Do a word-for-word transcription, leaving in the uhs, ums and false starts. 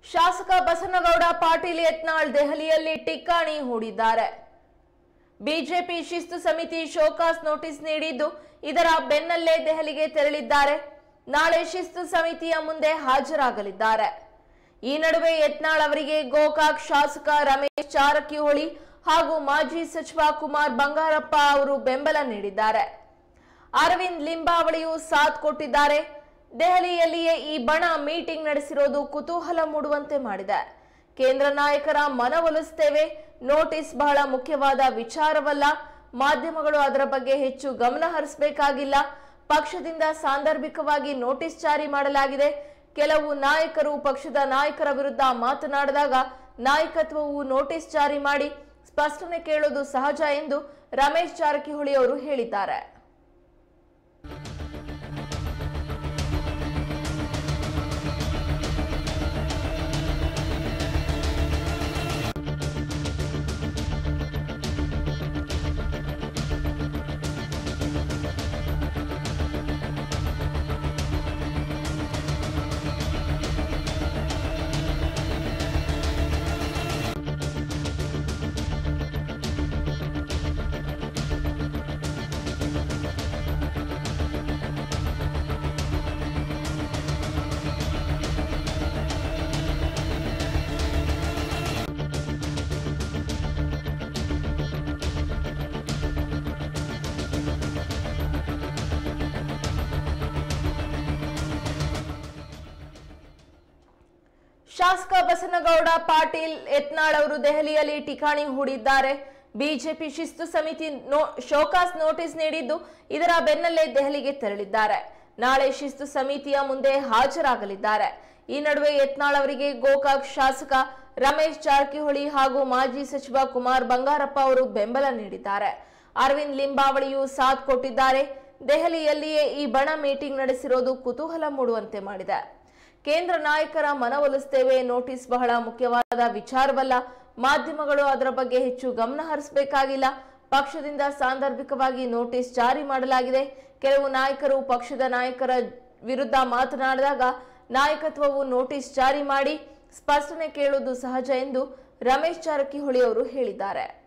ಶಾಸಕ ಬಸನಗೌಡ ಪಾಟೀಲ್ ಯತ್ನಾಳ್ ದೆಹಲಿಯಲ್ಲಿ ಟಿಕ್ಕಾಣಿ ಹೂಡಿದ್ದಾರೆ. ಬಿಜೆಪಿ ಶಿಸ್ತು ಸಮಿತಿ ಶೋಕಾಸ್ ನೋಟಿಸ್ ನೀಡಿದ್ದು, ಇದರ ಬೆನ್ನಲ್ಲೇ ದೆಹಲಿಗೆ ತೆರಳಿದ್ದಾರೆ. ನಾಳೆ ಶಿಸ್ತು ಸಮಿತಿಯ ಮುಂದೆ ಹಾಜರಾಗಲಿದ್ದಾರೆ. ಈ ನಡುವೆ ಯತ್ನಾಳ್ ಅವರಿಗೆ ಗೋಕಾಕ್ ಶಾಸಕ ರಮೇಶ್ ಜಾರಕಿಹೊಳಿ ಹಾಗೂ ಮಾಜಿ ಸಚಿವ ಕುಮಾರ್ ಬಂಗಾರಪ್ಪ ಅವರು ಬೆಂಬಲ ನೀಡಿದ್ದಾರೆ. ಅರವಿಂದ್ ಲಿಂಬಾವಳಿಯು ಸಾಥ್ ಕೊಟ್ಟಿದ್ದಾರೆ. ದೆಹಲಿಯಲ್ಲಿಯೇ ಈ ಬಣ ಮೀಟಿಂಗ್ ನಡೆಸಿರೋದು ಕುತೂಹಲ ಮೂಡುವಂತೆ ಮಾಡಿದೆ. ಕೇಂದ್ರ ನಾಯಕರ ಮನವೊಲಿಸುತ್ತೇವೆ, ನೋಟಿಸ್ ಬಹಳ ಮುಖ್ಯವಾದ ವಿಚಾರವಲ್ಲ, ಮಾಧ್ಯಮಗಳು ಅದರ ಬಗ್ಗೆ ಹೆಚ್ಚು ಗಮನ ಹರಿಸಬೇಕಾಗಿಲ್ಲ, ಪಕ್ಷದಿಂದ ಸಾಂದರ್ಭಿಕವಾಗಿ ನೋಟಿಸ್ ಜಾರಿ ಮಾಡಲಾಗಿದೆ. ಕೆಲವು ನಾಯಕರು ಪಕ್ಷದ ನಾಯಕರ ವಿರುದ್ಧ ಮಾತನಾಡಿದಾಗ ನಾಯಕತ್ವವು ನೋಟಿಸ್ ಜಾರಿ ಮಾಡಿ ಸ್ಪಷ್ಟನೆ ಕೇಳೋದು ಸಹಜ ಎಂದು ರಮೇಶ್ ಜಾರಕಿಹೊಳಿ ಅವರು ಹೇಳಿದ್ದಾರೆ. ಶಾಸಕ ಬಸನಗೌಡ ಪಾಟೀಲ್ ಯತ್ನಾಳ್ ಅವರು ದೆಹಲಿಯಲ್ಲಿ ಟಿಕಾಣಿ ಹೂಡಿದ್ದಾರೆ. ಬಿಜೆಪಿ ಶಿಸ್ತು ಸಮಿತಿ ನೋ ಶೋಕಾಸ್ ನೋಟಿಸ್ ನೀಡಿದ್ದು, ಇದರ ಬೆನ್ನಲ್ಲೇ ದೆಹಲಿಗೆ ತೆರಳಿದ್ದಾರೆ. ನಾಳೆ ಶಿಸ್ತು ಸಮಿತಿಯ ಮುಂದೆ ಹಾಜರಾಗಲಿದ್ದಾರೆ. ಈ ನಡುವೆ ಯತ್ನಾಳ್ ಅವರಿಗೆ ಗೋಕಾಕ್ ಶಾಸಕ ರಮೇಶ್ ಜಾರಕಿಹೊಳಿ ಹಾಗೂ ಮಾಜಿ ಸಚಿವ ಕುಮಾರ್ ಬಂಗಾರಪ್ಪ ಅವರು ಬೆಂಬಲ ನೀಡಿದ್ದಾರೆ. ಅರವಿಂದ್ ಲಿಂಬಾವಳಿಯು ಸಾಥ್ ಕೊಟ್ಟಿದ್ದಾರೆ. ದೆಹಲಿಯಲ್ಲಿಯೇ ಈ ಬಣ ಮೀಟಿಂಗ್ ನಡೆಸಿರೋದು ಕುತೂಹಲ ಮೂಡುವಂತೆ ಮಾಡಿದೆ. ಕೇಂದ್ರ ನಾಯಕರ ಮನವೊಲಿಸುತ್ತೇವೆ, ನೋಟಿಸ್ ಬಹಳ ಮುಖ್ಯವಾದ ವಿಚಾರವಲ್ಲ, ಮಾಧ್ಯಮಗಳು ಅದರ ಬಗ್ಗೆ ಹೆಚ್ಚು ಗಮನ ಹರಿಸಬೇಕಾಗಿಲ್ಲ, ಪಕ್ಷದಿಂದ ಸಾಂದರ್ಭಿಕವಾಗಿ ನೋಟಿಸ್ ಜಾರಿ ಮಾಡಲಾಗಿದೆ. ಕೆಲವು ನಾಯಕರು ಪಕ್ಷದ ನಾಯಕರ ವಿರುದ್ಧ ಮಾತನಾಡಿದಾಗ ನಾಯಕತ್ವವು ನೋಟಿಸ್ ಜಾರಿ ಮಾಡಿ ಸ್ಪಷ್ಟನೆ ಕೇಳುವುದು ಸಹಜ ಎಂದು ರಮೇಶ್ ಜಾರಕಿಹೊಳಿ ಅವರು ಹೇಳಿದ್ದಾರೆ.